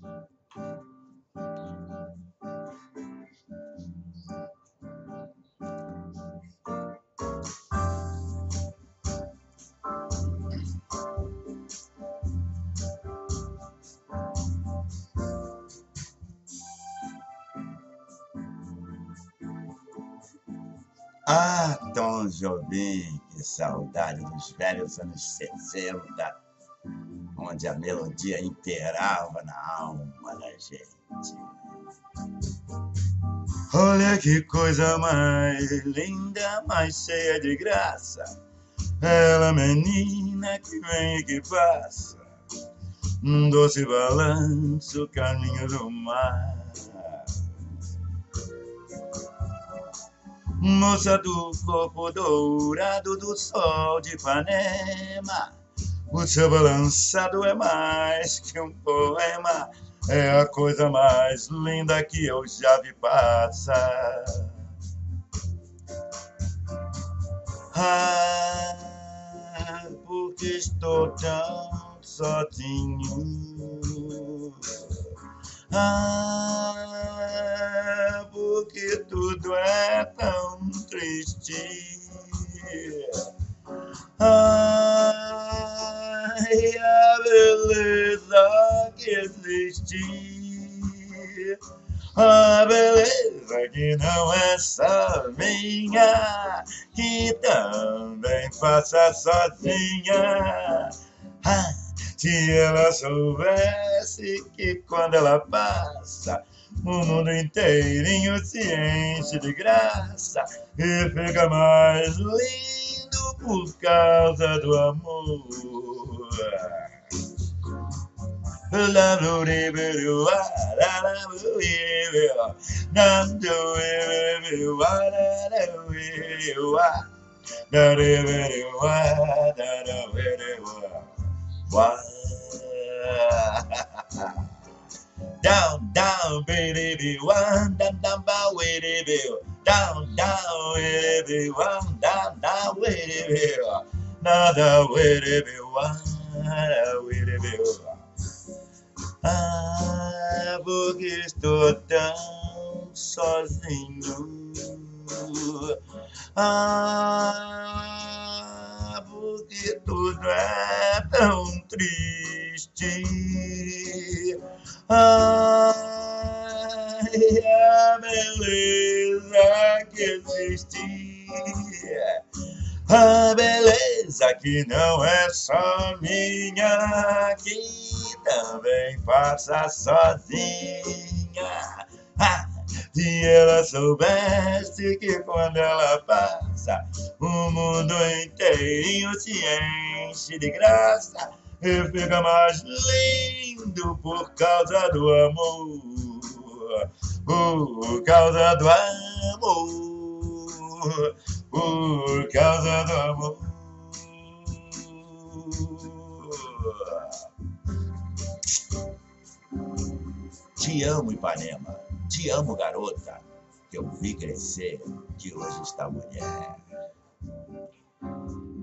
Ah, Tom Jobim, que saudade dos velhos anos 60, onde a melodia imperava na alma da gente. Olha que coisa mais linda, mais cheia de graça, ela menina que vem e que passa, num doce balanço, caminho do mar. Moça do corpo dourado do sol de Ipanema, o seu balançado é mais que um poema, é a coisa mais linda que eu já vi passar. Ah, porque estou tão sozinho. Ah, porque tudo é tão triste. Ai, a beleza que existe, a beleza que não é só minha, que também passa sozinha. Ah, se ela soubesse que quando ela passa, o mundo inteirinho se enche de graça e fica mais lindo por causa do amor. Down, down, baby, one, down, down, bow, baby, down, down, baby, one, down, down, baby, nada, baby, one, baby. Ah, porque estou tão sozinho. Ah, porque tudo é tão triste. Ai, a beleza que existe, a beleza que não é só minha, que também passa sozinha. Ah, se ela soubesse que quando ela passa, o mundo inteirinho se enche de graça e fica mais lindo por causa do amor, por causa do amor, por causa do amor. Te amo, Ipanema, te amo, garota, que eu vi crescer, que hoje está mulher.